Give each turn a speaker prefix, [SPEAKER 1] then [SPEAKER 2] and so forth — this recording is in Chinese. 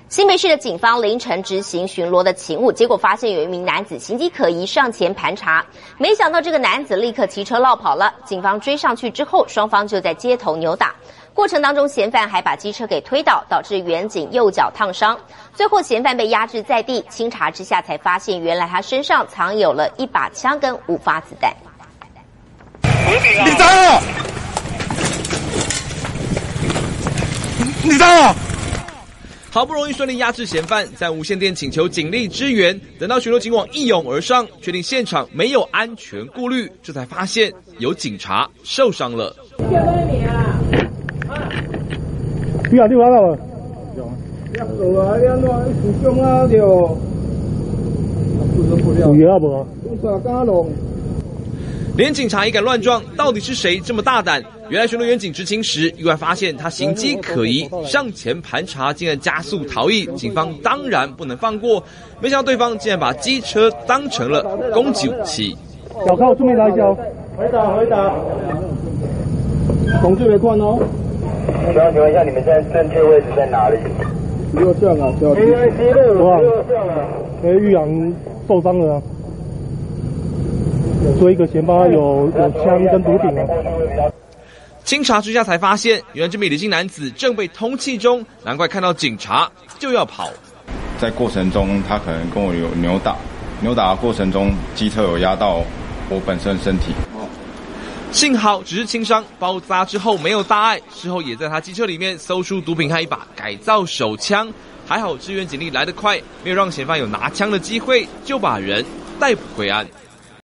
[SPEAKER 1] 新北市的警方凌晨执行巡逻的勤务，结果发现有一名男子形迹可疑，上前盘查。没想到这个男子立刻骑车落跑了。警方追上去之后，双方就在街头扭打。过程当中，嫌犯还把机车给推倒，导致远警右脚烫伤。最后，嫌犯被压制在地。清查之下，才发现原来他身上藏有了1把枪跟5发子弹。
[SPEAKER 2] 你站啊！你站啊！
[SPEAKER 3] 好不容易顺利压制嫌犯，在无线电请求警力支援，等到巡逻警网一拥而上，确定现场没有安全顾虑，这才发现有警察受伤了。
[SPEAKER 2] 你啊，你玩到了？有啊，你安怎受伤啊？就有药无？用啥弄？
[SPEAKER 3] 连警察也敢乱撞，到底是谁这么大胆？原来巡逻员警执勤时，意外发现他行迹可疑，上前盘查，竟然加速逃逸。警方当然不能放过，没想到对方竟然把机车当成了攻击武器。
[SPEAKER 2] 小靠出面来一下，回答。同志别看哦。我想请问一下，你们现在正确位置在哪里？右向啊，小平安西路右向啊。玉阳受伤了啊。追一个嫌犯有枪跟毒品啊。
[SPEAKER 3] 清查之下才发现，原来这名李姓男子正被通缉中，难怪看到警察就要跑。
[SPEAKER 4] 在过程中，他可能跟我有扭打的过程中，机车有压到我本身身体。
[SPEAKER 3] 幸好只是轻伤，包扎之后没有大碍。事后也在他机车里面搜出毒品和1把改造手枪，还好支援警力来得快，没有让嫌犯有拿枪的机会，就把人逮捕归案。